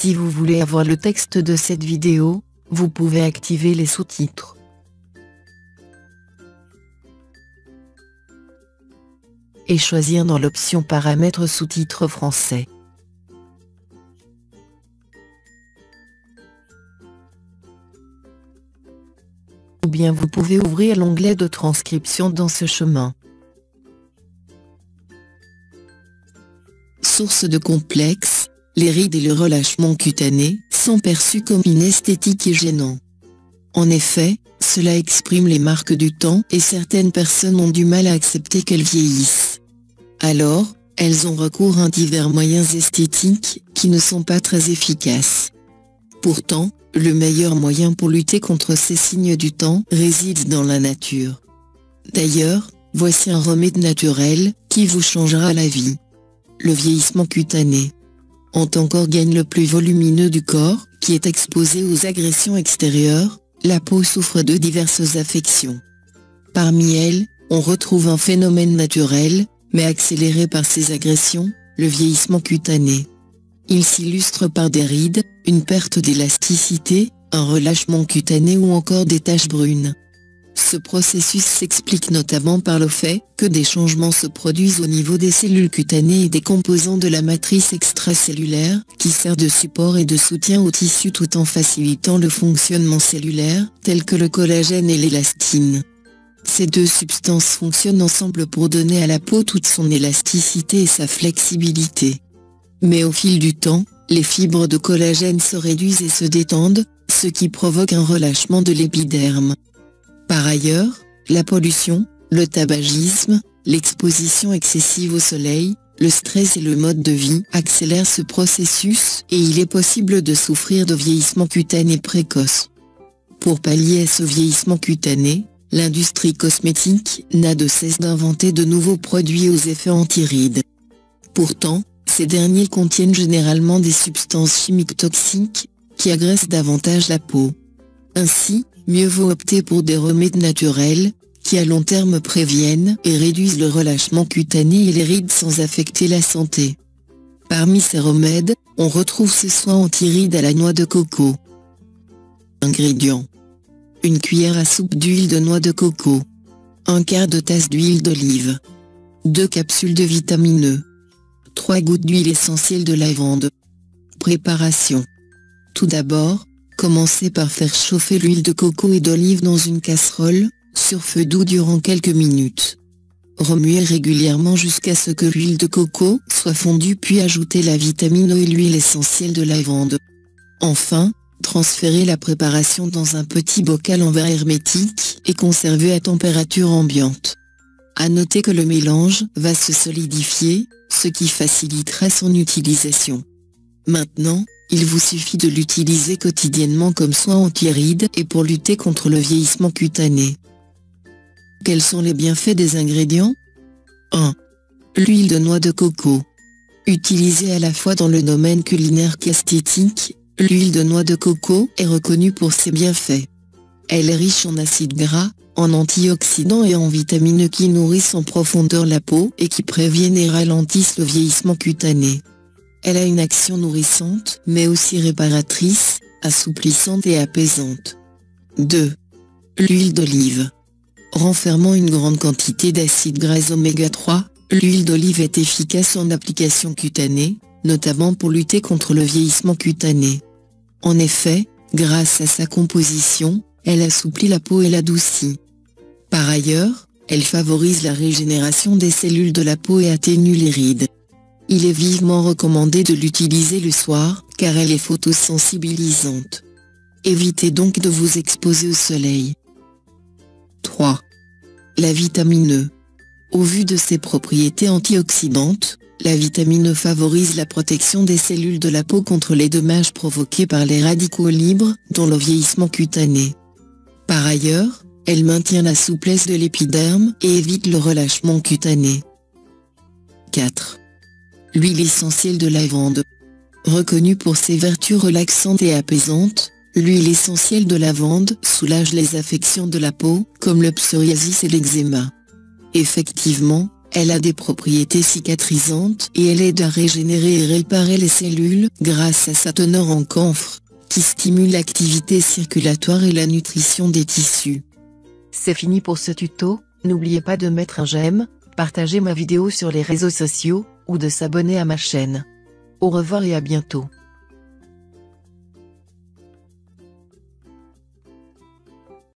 Si vous voulez avoir le texte de cette vidéo, vous pouvez activer les sous-titres. Et choisir dans l'option Paramètres sous-titres français. Ou bien vous pouvez ouvrir l'onglet de transcription dans ce chemin. Source de complexe, les rides et le relâchement cutané sont perçus comme inesthétiques et gênants. En effet, cela exprime les marques du temps et certaines personnes ont du mal à accepter qu'elles vieillissent. Alors, elles ont recours à divers moyens esthétiques qui ne sont pas très efficaces. Pourtant, le meilleur moyen pour lutter contre ces signes du temps réside dans la nature. D'ailleurs, voici un remède naturel qui vous changera la vie. Le vieillissement cutané. En tant qu'organe le plus volumineux du corps, qui est exposé aux agressions extérieures, la peau souffre de diverses affections. Parmi elles, on retrouve un phénomène naturel, mais accéléré par ces agressions, le vieillissement cutané. Il s'illustre par des rides, une perte d'élasticité, un relâchement cutané ou encore des taches brunes. Ce processus s'explique notamment par le fait que des changements se produisent au niveau des cellules cutanées et des composants de la matrice extracellulaire, qui sert de support et de soutien au tissu tout en facilitant le fonctionnement cellulaire, tels que le collagène et l'élastine. Ces deux substances fonctionnent ensemble pour donner à la peau toute son élasticité et sa flexibilité. Mais au fil du temps, les fibres de collagène se réduisent et se détendent, ce qui provoque un relâchement de l'épiderme. Par ailleurs, la pollution, le tabagisme, l'exposition excessive au soleil, le stress et le mode de vie accélèrent ce processus et il est possible de souffrir de vieillissement cutané précoce. Pour pallier à ce vieillissement cutané, l'industrie cosmétique n'a de cesse d'inventer de nouveaux produits aux effets anti-rides. Pourtant, ces derniers contiennent généralement des substances chimiques toxiques, qui agressent davantage la peau. Ainsi, mieux vaut opter pour des remèdes naturels, qui à long terme préviennent et réduisent le relâchement cutané et les rides sans affecter la santé. Parmi ces remèdes, on retrouve ce soin anti-rides à la noix de coco. Ingrédients. Une cuillère à soupe d'huile de noix de coco. Un quart de tasse d'huile d'olive. 2 capsules de vitamine E. 3 gouttes d'huile essentielle de lavande. Préparation. Tout d'abord, commencez par faire chauffer l'huile de coco et d'olive dans une casserole, sur feu doux durant quelques minutes. Remuez régulièrement jusqu'à ce que l'huile de coco soit fondue puis ajoutez la vitamine E et l'huile essentielle de lavande. Enfin, transférez la préparation dans un petit bocal en verre hermétique et conservez à température ambiante. À noter que le mélange va se solidifier, ce qui facilitera son utilisation. Maintenant, il vous suffit de l'utiliser quotidiennement comme soin anti-rides et pour lutter contre le vieillissement cutané. Quels sont les bienfaits des ingrédients? 1. L'huile de noix de coco. Utilisée à la fois dans le domaine culinaire qu'esthétique, l'huile de noix de coco est reconnue pour ses bienfaits. Elle est riche en acides gras, en antioxydants et en vitamines qui nourrissent en profondeur la peau et qui préviennent et ralentissent le vieillissement cutané. Elle a une action nourrissante, mais aussi réparatrice, assouplissante et apaisante. 2. L'huile d'olive. Renfermant une grande quantité d'acides gras oméga 3, l'huile d'olive est efficace en application cutanée, notamment pour lutter contre le vieillissement cutané. En effet, grâce à sa composition, elle assouplit la peau et l'adoucit. Par ailleurs, elle favorise la régénération des cellules de la peau et atténue les rides. Il est vivement recommandé de l'utiliser le soir, car elle est photosensibilisante. Évitez donc de vous exposer au soleil. 3. La vitamine E. Au vu de ses propriétés antioxydantes, la vitamine E favorise la protection des cellules de la peau contre les dommages provoqués par les radicaux libres, dont le vieillissement cutané. Par ailleurs, elle maintient la souplesse de l'épiderme et évite le relâchement cutané. 4. L'huile essentielle de lavande. Reconnue pour ses vertus relaxantes et apaisantes, l'huile essentielle de lavande soulage les affections de la peau, comme le psoriasis et l'eczéma. Effectivement, Elle a des propriétés cicatrisantes et elle aide à régénérer et réparer les cellules grâce à sa teneur en camphre, qui stimule l'activité circulatoire et la nutrition des tissus. C'est fini pour ce tuto, n'oubliez pas de mettre un j'aime, partager ma vidéo sur les réseaux sociaux, ou de s'abonner à ma chaîne. Au revoir et à bientôt.